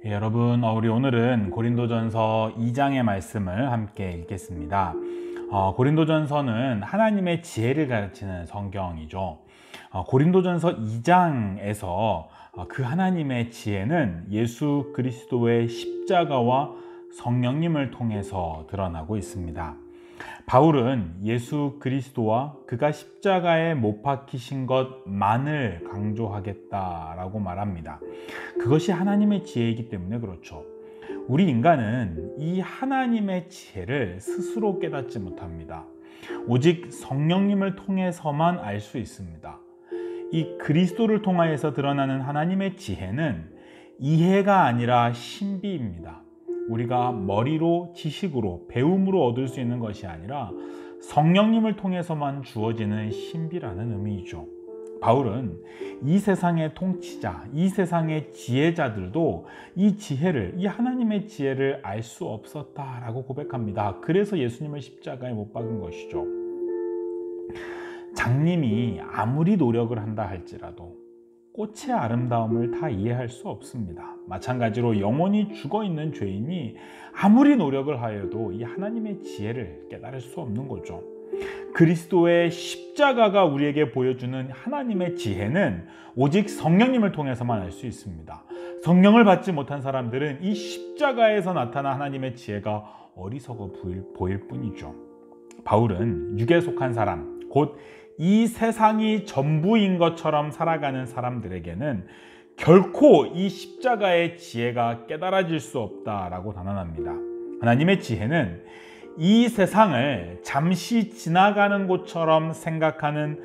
여러분, 우리 오늘은 고린도전서 2장의 말씀을 함께 읽겠습니다. 고린도전서는 하나님의 지혜를 가르치는 성경이죠. 고린도전서 2장에서 그 하나님의 지혜는 예수 그리스도의 십자가와 성령님을 통해서 드러나고 있습니다. 바울은 예수 그리스도와 그가 십자가에 못 박히신 것만을 강조하겠다라고 말합니다. 그것이 하나님의 지혜이기 때문에 그렇죠. 우리 인간은 이 하나님의 지혜를 스스로 깨닫지 못합니다. 오직 성령님을 통해서만 알 수 있습니다. 이 그리스도를 통하여서 드러나는 하나님의 지혜는 이해가 아니라 신비입니다. 우리가 머리로, 지식으로, 배움으로 얻을 수 있는 것이 아니라 성령님을 통해서만 주어지는 신비라는 의미이죠. 바울은 이 세상의 통치자, 이 세상의 지혜자들도 이 지혜를, 이 하나님의 지혜를 알 수 없었다라고 고백합니다. 그래서 예수님을 십자가에 못 박은 것이죠. 장님이 아무리 노력을 한다 할지라도 꽃의 아름다움을 다 이해할 수 없습니다. 마찬가지로 영원히 죽어있는 죄인이 아무리 노력을 하여도 이 하나님의 지혜를 깨달을 수 없는 거죠. 그리스도의 십자가가 우리에게 보여주는 하나님의 지혜는 오직 성령님을 통해서만 알 수 있습니다. 성령을 받지 못한 사람들은 이 십자가에서 나타난 하나님의 지혜가 어리석어 보일 뿐이죠. 바울은 육에 속한 사람, 곧 이 세상이 전부인 것처럼 살아가는 사람들에게는 결코 이 십자가의 지혜가 깨달아질 수 없다라고 단언합니다. 하나님의 지혜는 이 세상을 잠시 지나가는 곳처럼 생각하는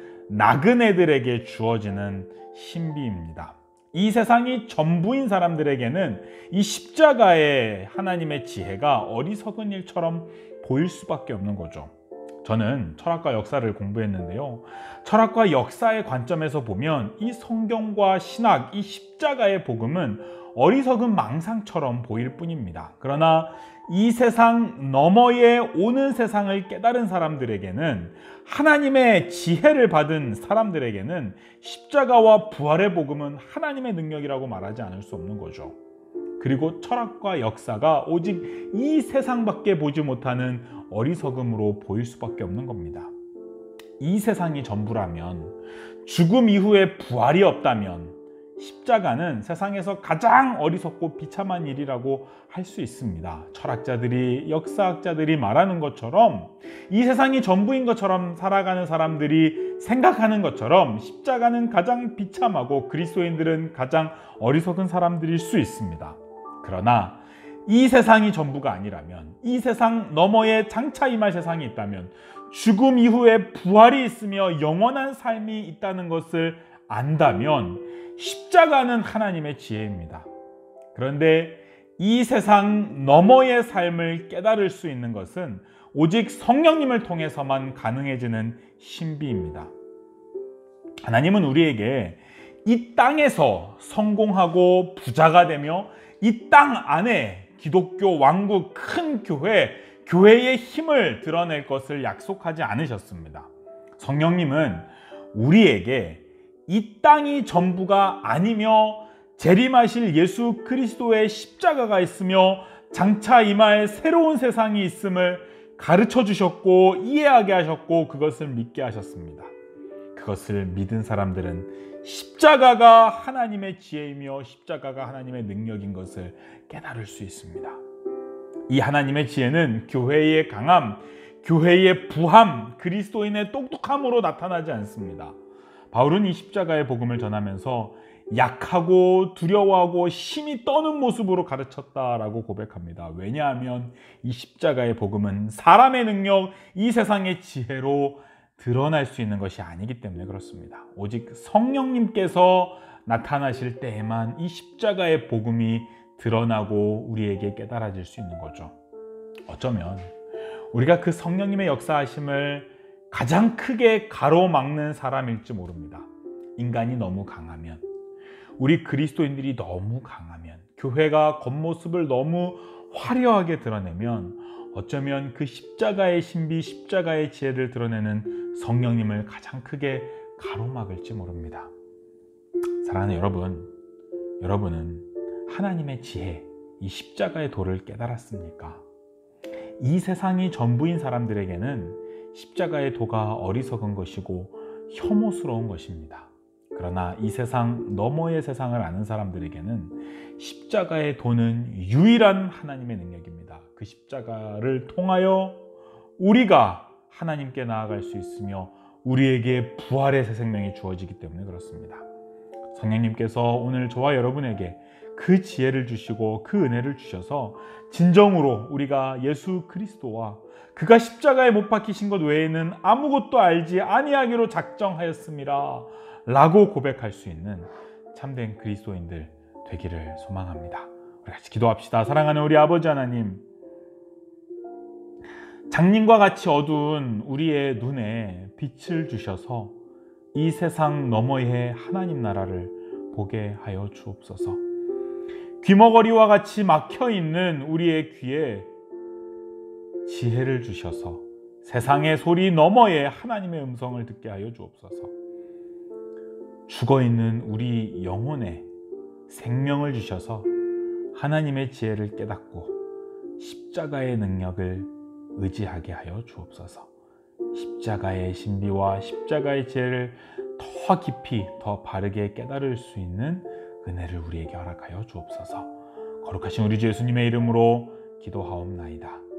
나그네들에게 주어지는 신비입니다. 이 세상이 전부인 사람들에게는 이 십자가의 하나님의 지혜가 어리석은 일처럼 보일 수밖에 없는 거죠. 저는 철학과 역사를 공부했는데요. 철학과 역사의 관점에서 보면 이 성경과 신학, 이 십자가의 복음은 어리석은 망상처럼 보일 뿐입니다. 그러나 이 세상 너머에 오는 세상을 깨달은 사람들에게는, 하나님의 지혜를 받은 사람들에게는 십자가와 부활의 복음은 하나님의 능력이라고 말하지 않을 수 없는 거죠. 그리고 철학과 역사가 오직 이 세상밖에 보지 못하는 어리석음으로 보일 수밖에 없는 겁니다. 이 세상이 전부라면, 죽음 이후에 부활이 없다면 십자가는 세상에서 가장 어리석고 비참한 일이라고 할 수 있습니다. 철학자들이, 역사학자들이 말하는 것처럼, 이 세상이 전부인 것처럼 살아가는 사람들이 생각하는 것처럼 십자가는 가장 비참하고 그리스도인들은 가장 어리석은 사람들일 수 있습니다. 그러나 이 세상이 전부가 아니라면, 이 세상 너머에 장차 임할 세상이 있다면, 죽음 이후에 부활이 있으며 영원한 삶이 있다는 것을 안다면 십자가는 하나님의 지혜입니다. 그런데 이 세상 너머의 삶을 깨달을 수 있는 것은 오직 성령님을 통해서만 가능해지는 신비입니다. 하나님은 우리에게 이 땅에서 성공하고 부자가 되며 이 땅 안에 기독교 왕국 큰 교회의 힘을 드러낼 것을 약속하지 않으셨습니다. 성령님은 우리에게 이 땅이 전부가 아니며 재림하실 예수 그리스도의 십자가가 있으며 장차 임할 새로운 세상이 있음을 가르쳐 주셨고 이해하게 하셨고 그것을 믿게 하셨습니다. 그것을 믿은 사람들은 십자가가 하나님의 지혜이며 십자가가 하나님의 능력인 것을 깨달을 수 있습니다. 이 하나님의 지혜는 교회의 강함, 교회의 부함, 그리스도인의 똑똑함으로 나타나지 않습니다. 바울은 이 십자가의 복음을 전하면서 약하고 두려워하고 힘이 떠는 모습으로 가르쳤다라고 고백합니다. 왜냐하면 이 십자가의 복음은 사람의 능력, 이 세상의 지혜로 드러날 수 있는 것이 아니기 때문에 그렇습니다. 오직 성령님께서 나타나실 때에만 이 십자가의 복음이 드러나고 우리에게 깨달아질 수 있는 거죠. 어쩌면 우리가 그 성령님의 역사하심을 가장 크게 가로막는 사람일지 모릅니다. 인간이 너무 강하면, 우리 그리스도인들이 너무 강하면, 교회가 겉모습을 너무 화려하게 드러내면 어쩌면 그 십자가의 신비, 십자가의 지혜를 드러내는 성령님을 가장 크게 가로막을지 모릅니다. 사랑하는 여러분, 여러분은 하나님의 지혜, 이 십자가의 도를 깨달았습니까? 이 세상이 전부인 사람들에게는 십자가의 도가 어리석은 것이고 혐오스러운 것입니다. 그러나 이 세상 너머의 세상을 아는 사람들에게는 십자가의 도는 유일한 하나님의 능력입니다. 그 십자가를 통하여 우리가 하나님께 나아갈 수 있으며 우리에게 부활의 새 생명이 주어지기 때문에 그렇습니다. 성령님께서 오늘 저와 여러분에게 그 지혜를 주시고 그 은혜를 주셔서 진정으로 우리가 예수 그리스도와 그가 십자가에 못 박히신 것 외에는 아무것도 알지 아니하기로 작정하였음이라 라고 고백할 수 있는 참된 그리스도인들 되기를 소망합니다. 우리 같이 기도합시다. 사랑하는 우리 아버지 하나님, 장님과 같이 어두운 우리의 눈에 빛을 주셔서 이 세상 너머의 하나님 나라를 보게 하여 주옵소서. 귀머거리와 같이 막혀있는 우리의 귀에 지혜를 주셔서 세상의 소리 너머의 하나님의 음성을 듣게 하여 주옵소서. 죽어있는 우리 영혼에 생명을 주셔서 하나님의 지혜를 깨닫고 십자가의 능력을 의지하게 하여 주옵소서. 십자가의 신비와 십자가의 지혜를 더 깊이 더 바르게 깨달을 수 있는 은혜를 우리에게 허락하여 주옵소서. 거룩하신 우리 주 예수님의 이름으로 기도하옵나이다.